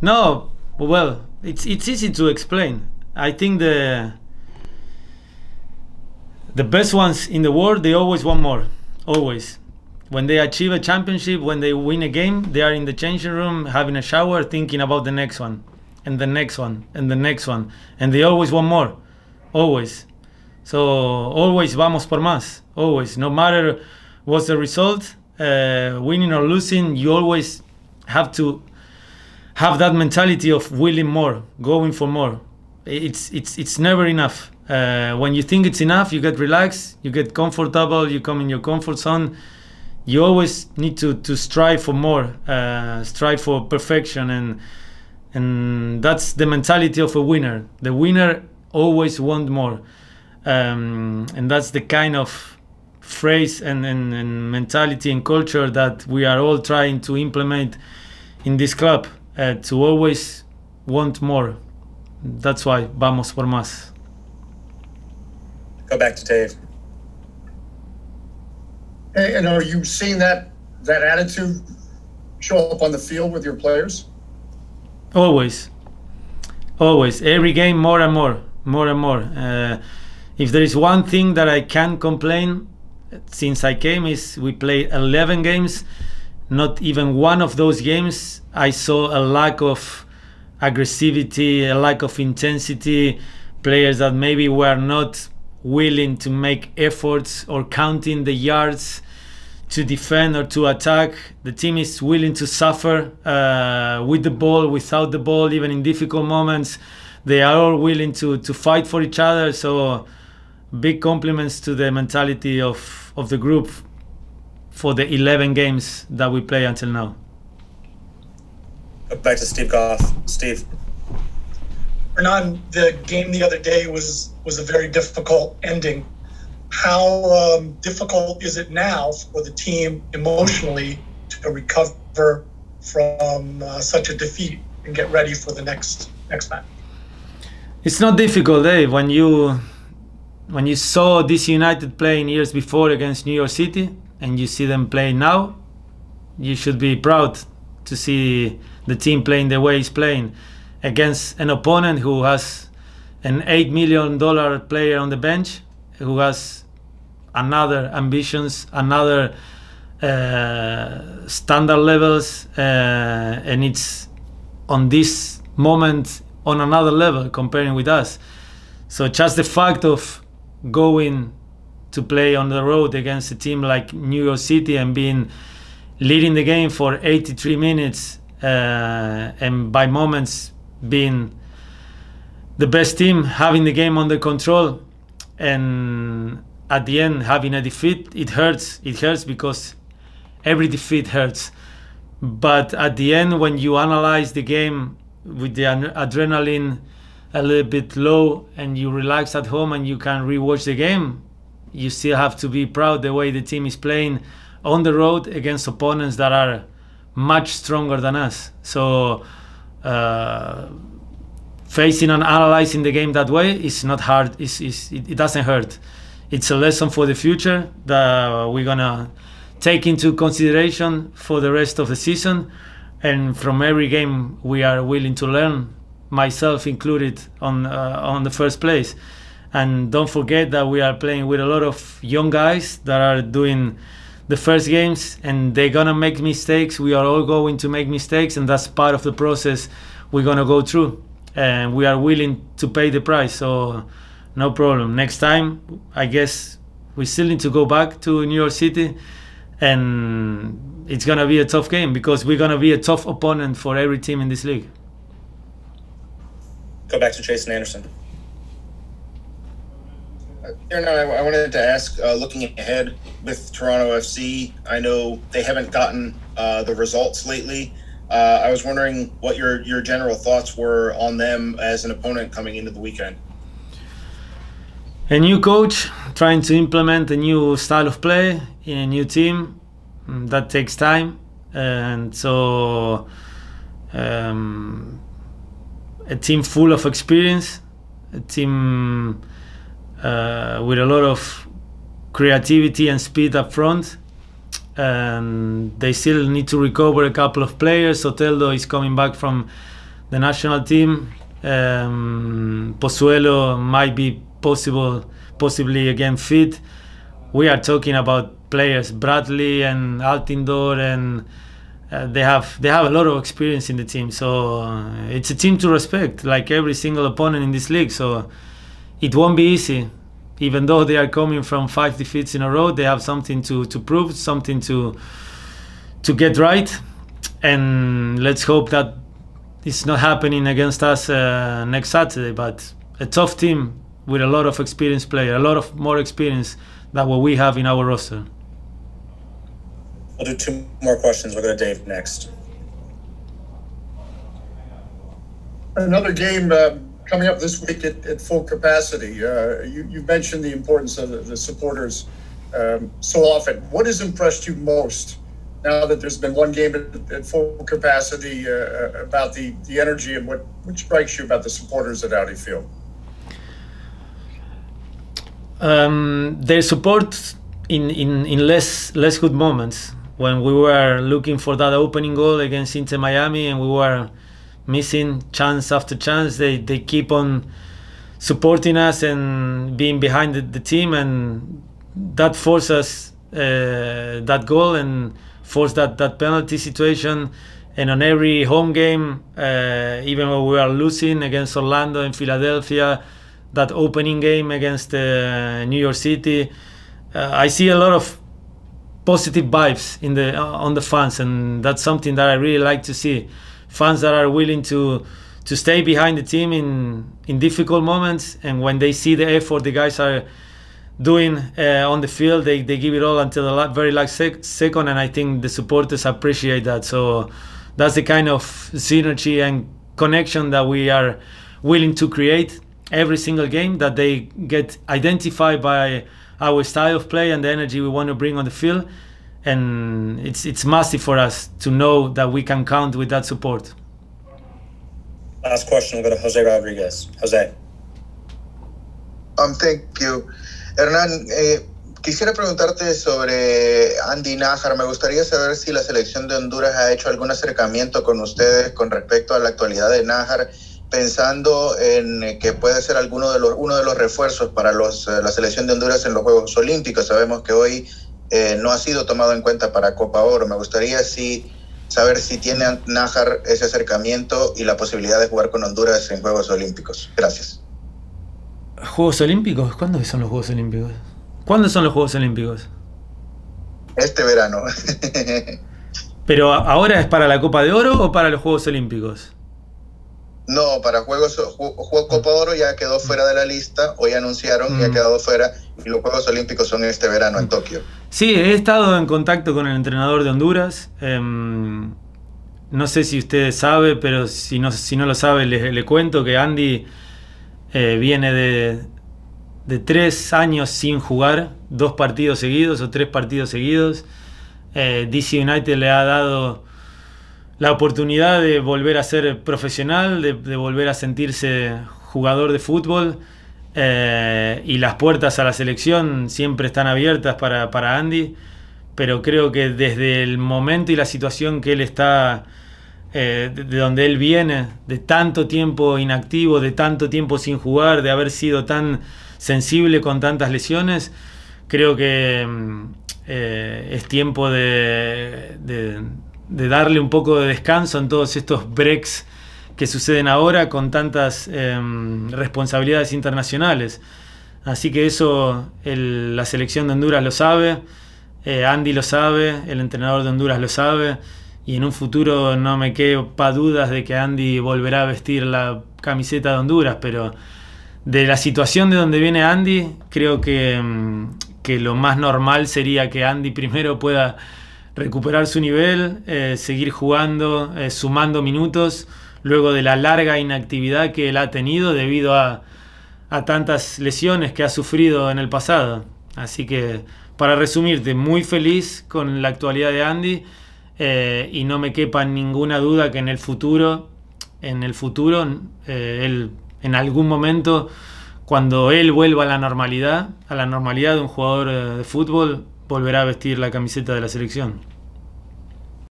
No, well, it's easy to explain. I think the best ones in the world, they always want more, always. When they achieve a championship, when they win a game, they are in the changing room having a shower, thinking about the next one, and the next one, and the next one, and they always want more, always. So always vamos por más, always. No matter what's the result, winning or losing, you always have to have that mentality of willing more, going for more. It's never enough. When you think it's enough, you get relaxed, you get comfortable, you come in your comfort zone. You always need to strive for more, strive for perfection, and that's the mentality of a winner. The winner always wants more, and that's the kind of phrase and mentality and culture that we are all trying to implement in this club, to always want more. That's why vamos por más. Go back to Dave. And are you seeing that attitude show up on the field with your players? Always. Every game, more and more. If there is one thing that I can complain since I came, is we played 11 games. Not even one of those games I saw a lack of aggressivity, a lack of intensity, players that maybe were not willing to make efforts or counting the yards to defend or to attack. The team is willing to suffer with the ball, without the ball, even in difficult moments. They are all willing to fight for each other. So big compliments to the mentality of the group for the 11 games that we play until now. Back to Steve Goff. Steve. Hernan, the game the other day was a very difficult ending. How difficult is it now for the team emotionally to recover from such a defeat and get ready for the next match? It's not difficult, Dave. When you saw DC United playing years before against New York City and you see them playing now, you should be proud to see the team playing the way it's playing against an opponent who has an $8 million player on the bench, who has another ambitions, another standard levels, and it's on this moment on another level comparing with us. So just the fact of going to play on the road against a team like New York City and leading the game for 83 minutes and by moments being the best team, having the game under control, and at the end having a defeat, it hurts. It hurts because every defeat hurts. But at the end, when you analyze the game with the adrenaline a little bit low and you relax at home and you can rewatch the game, you still have to be proud the way the team is playing on the road against opponents that are much stronger than us. So facing and analyzing the game that way is not hard. It doesn't hurt. It's a lesson for the future that we're gonna take into consideration for the rest of the season, and from every game we are willing to learn, myself included on the first place. And don't forget that we are playing with a lot of young guys that are doing the first games, and they're gonna make mistakes. We are all going to make mistakes, and that's part of the process we're gonna go through, and we are willing to pay the price. So no problem. Next time, I guess we still need to go back to New York City, and it's gonna be a tough game because we're gonna be a tough opponent for every team in this league. Go back to Jason Anderson. Aaron, I wanted to ask, looking ahead with Toronto FC, I know they haven't gotten the results lately. I was wondering what your general thoughts were on them as an opponent coming into the weekend. A new coach trying to implement a new style of play in a new team, that takes time, and so a team full of experience, a team with a lot of creativity and speed up front, and they still need to recover a couple of players. Soteldo is coming back from the national team. Pozuelo might be possibly again fit. We are talking about players Bradley and Altindor, and they have a lot of experience in the team. So it's a team to respect, like every single opponent in this league. So it won't be easy. Even though they are coming from 5 defeats in a row, they have something to prove, something to get right. And let's hope that it's not happening against us next Saturday. But a tough team with a lot of experienced players, a lot of more experience than what we have in our roster. We'll do 2 more questions. We'll go to Dave next. Another game coming up this week at full capacity. You mentioned the importance of the supporters so often. What has impressed you most now that there's been one game at full capacity about the energy, and what strikes you about the supporters at Audi Field? Their support in less good moments. When we were looking for that opening goal against Inter Miami and we were missing chance after chance, they keep on supporting us and being behind the team, and that forced us that goal and forced that penalty situation. And on every home game, even when we were losing against Orlando and Philadelphia, that opening game against New York City, I see a lot of positive vibes on the fans, and that's something that I really like to see. Fans that are willing to stay behind the team in difficult moments, and when they see the effort the guys are doing on the field, they give it all until the very last second, and I think the supporters appreciate that. So that's the kind of synergy and connection that we are willing to create every single game, that they get identified by our style of play and the energy we want to bring on the field. And it's massive for us to know that we can count with that support. Last question, we'll go to Jose Rodriguez. Jose. Thank you. Hernán, quisiera preguntarte sobre Andy Nájar. Me gustaría saber si la selección de Honduras ha hecho algún acercamiento con ustedes con respecto a la actualidad de Nájar, pensando en que puede ser uno de los refuerzos para la selección de Honduras en los Juegos Olímpicos. Sabemos que hoy no ha sido tomado en cuenta para Copa Oro. Me gustaría saber si tiene Nájar ese acercamiento y la posibilidad de jugar con Honduras en Juegos Olímpicos. Gracias. ¿Juegos Olímpicos? ¿Cuándo son los Juegos Olímpicos? ¿Cuándo son los Juegos Olímpicos? Este verano. ¿Pero ahora es para la Copa de Oro o para los Juegos Olímpicos? No, para Copa Oro ya quedó fuera de la lista. Hoy anunciaron que ha quedado fuera, y los Juegos Olímpicos son este verano en Tokio. Sí, he estado en contacto con el entrenador de Honduras. No sé si usted sabe, pero si no lo sabe, le cuento que Andy viene de 3 años sin jugar, 2 partidos seguidos o 3 partidos seguidos. DC United le ha dado la oportunidad de volver a ser profesional, de volver a sentirse jugador de fútbol, y las puertas a la selección siempre están abiertas para Andy, pero creo que desde el momento y la situación que él está, de donde él viene, de tanto tiempo inactivo, de tanto tiempo sin jugar, de haber sido tan sensible con tantas lesiones, creo que es tiempo de darle un poco de descanso en todos estos breaks que suceden ahora con tantas responsabilidades internacionales. Así que eso la selección de Honduras lo sabe, Andy lo sabe, el entrenador de Honduras lo sabe, y en un futuro no me quepa dudas de que Andy volverá a vestir la camiseta de Honduras, pero de la situación de donde viene Andy, creo que lo más normal sería que Andy primero pueda recuperar su nivel, seguir jugando, sumando minutos, luego de la larga inactividad que él ha tenido debido a tantas lesiones que ha sufrido en el pasado. Así que, para resumirte, muy feliz con la actualidad de Andy, y no me quepa ninguna duda que en el futuro él, en algún momento, cuando él vuelva a la normalidad de un jugador de fútbol, volverá a vestir la camiseta de la selección.